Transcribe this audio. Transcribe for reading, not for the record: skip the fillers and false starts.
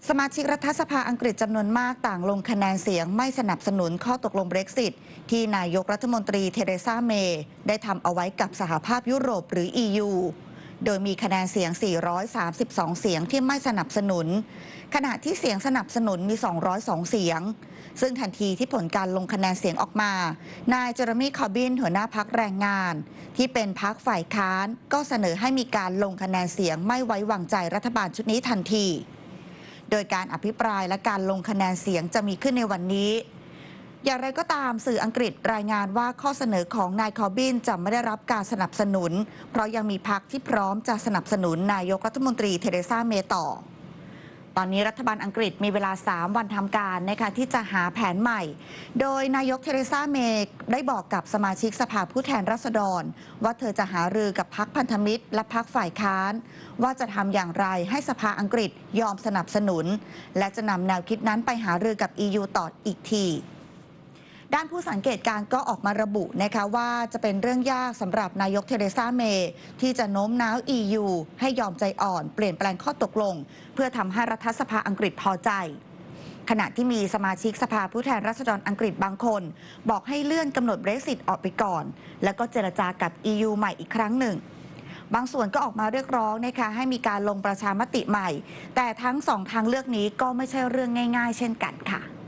สมาชิกรัฐสภาอังกฤษจำนวนมากต่างลงคะแนนเสียงไม่สนับสนุนข้อตกลง Brexit ที่นายกรัฐมนตรีเทเรซาเมย์ได้ทำเอาไว้กับสหภาพยุโรปหรือ EU โดยมีคะแนนเสียง 432 เสียงที่ไม่สนับสนุนขณะที่เสียงสนับสนุนมี 202 เสียงซึ่งทันทีที่ผลการลงคะแนนเสียงออกมานายเจอร์มี คอร์บินหัวหน้าพรรคแรงงานที่เป็นพรรคฝ่ายค้านก็เสนอให้มีการลงคะแนนเสียงไม่ไว้วางใจรัฐบาลชุดนี้ทันทีโดยการอภิปรายและการลงคะแนนเสียงจะมีขึ้นในวันนี้อย่างไรก็ตามสื่ออังกฤษรายงานว่าข้อเสนอของนายคอร์บินจะไม่ได้รับการสนับสนุนเพราะยังมีพรรคที่พร้อมจะสนับสนุนนายกรัฐมนตรีเทเรซาเมย์ต่อตอนนี้รัฐบาลอังกฤษมีเวลา3วันทำการนะคะที่จะหาแผนใหม่โดยนายกเทเรซาเมย์ได้บอกกับสมาชิกสภาผู้แทนราษฎรว่าเธอจะหารือกับพรรคพันธมิตรและพรรคฝ่ายค้านว่าจะทำอย่างไรให้สภาอังกฤษยอมสนับสนุนและจะนำแนวคิดนั้นไปหารือกับ EU ต่ออีกทีด้านผู้สังเกตการณ์ก็ออกมาระบุนะคะว่าจะเป็นเรื่องยากสำหรับนายกเทเรซาเมย์ที่จะโน้มน้าว EU ให้ยอมใจอ่อนเปลี่ยนแปลงข้อตกลงเพื่อทำให้รัฐสภาอังกฤษพอใจขณะที่มีสมาชิกสภาผู้แทนราษฎรอังกฤษบางคนบอกให้เลื่อนกำหนด Brexit ออกไปก่อนแล้วก็เจรจากับ EU ใหม่อีกครั้งหนึ่งบางส่วนก็ออกมาเรียกร้องนะคะให้มีการลงประชามติใหม่แต่ทั้งสองทางเลือกนี้ก็ไม่ใช่เรื่องง่ายๆเช่นกันค่ะ